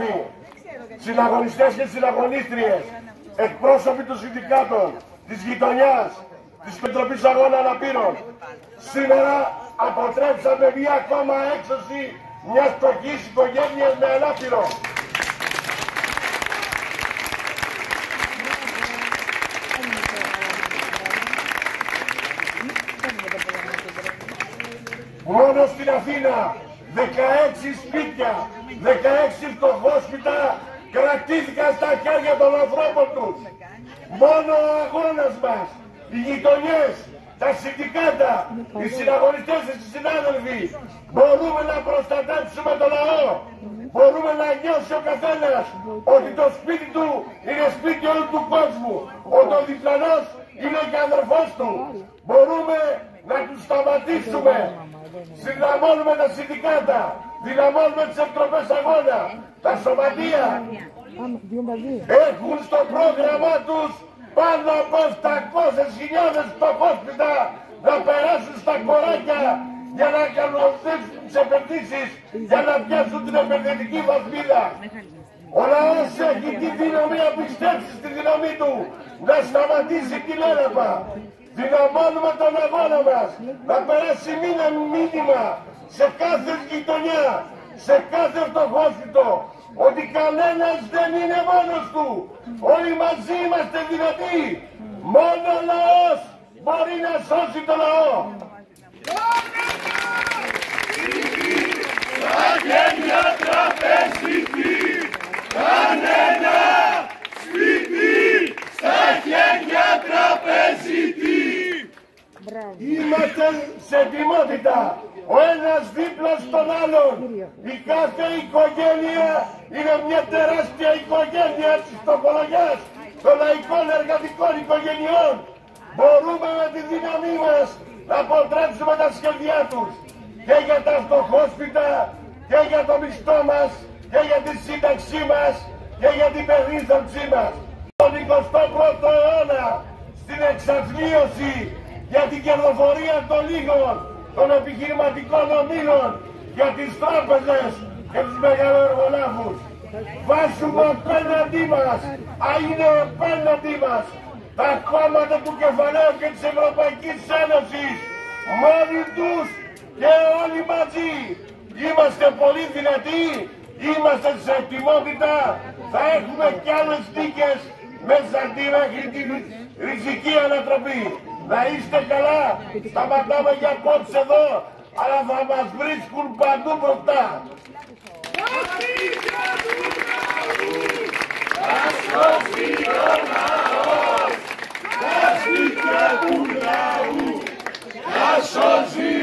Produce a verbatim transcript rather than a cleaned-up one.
συνάδελφοι, συναγωνιστές και συναγωνίστριες, εκπρόσωποι των συνδικάτων, της γειτονιάς, της Επιτροπής Αγώνα Αναπήρων, σήμερα αποτρέψαμε μια ακόμα έξωση μιας φτωχής οικογένειας με ανάπηρο. Μόνο στην Αθήνα δεκαέξι σπίτια, δεκαέξι φτωχόσπιτα κρατήθηκαν στα χέρια των ανθρώπων τους. Μόνο ο αγώνας μας, οι γειτονιές, τα συνδικάτα, οι συναγωνιστές και οι συνάδελφοι μπορούμε να προστατεύσουμε τον λαό. Μπορούμε να νιώσει ο καθένας ότι το σπίτι του είναι σπίτι όλου του κόσμου. Ότι ο διπλανός είναι και αδερφός του. Μπορούμε να τους σταματήσουμε. Συνδυναμώνουμε τα συνδικάτα, δυναμώνουμε τις επιτροπές αγώνα, τα σωματεία. Έχουν στο πρόγραμμά τους πάνω από επτακόσιες χιλιάδες φτωχόσπιτα να περάσουν στα κοράκια για να κανονίσουν τις επενδύσεις, για να πιάσουν την επενδυτική βαθμίδα. Ο λαός έχει τη δύναμη να πιστέψει στη δύναμή του, να σταματήσει την έρευνα. Δυναμώνουμε τον αγώνα μας, να περάσει μήνα μήνυμα σε κάθε γειτονιά, σε κάθε φτωχόσπιτο, ότι κανένας δεν είναι μόνος του. Όλοι μαζί είμαστε δυνατοί. Μόνο ο λαός μπορεί να σώσει το λαό. Στα χέρια τραπεζίτη, κανένα σπίτι, στα χέρια τραπεζίτη. Είμαστε σε ετοιμότητα, ο ένας δίπλα στον άλλον. Η κάθε οικογένεια είναι μια τεράστια οικογένεια της φτωχολογιάς, των λαϊκών εργατικών οικογενειών. Μπορούμε με τη δύναμή μας να αποτρέψουμε τα σχέδιά τους και για τα φτωχόσπιτα και για το μισθό μας και για τη σύνταξή μας και για την περίθαλψή μας. Τον εικοστό πρώτο αιώνα στην εξαθλίωση για την κερδοφορία των λίγων, των επιχειρηματικών ομίλων, για τις τράπεζες και τους μεγαλοεργολάβους. Βάζουμε απέναντί μας, α, είναι απέναντί μας τα κόμματα του κεφαλαίου και της Ευρωπαϊκής Ένωσης, μόνοι τους και όλοι μαζί. Είμαστε πολύ δυνατοί, είμαστε σε ετοιμότητα, θα έχουμε κι άλλες νίκες μέσα μέχρι την ριζική ανατροπή. Να είστε καλά, σταματάμε για απόψε εδώ, αλλά θα μας βρίσκουν παντού μπροστά. Τα σπίτια του λαού, θα σώσει ο λαός. Τα σπίτια του λαού, θα σώσει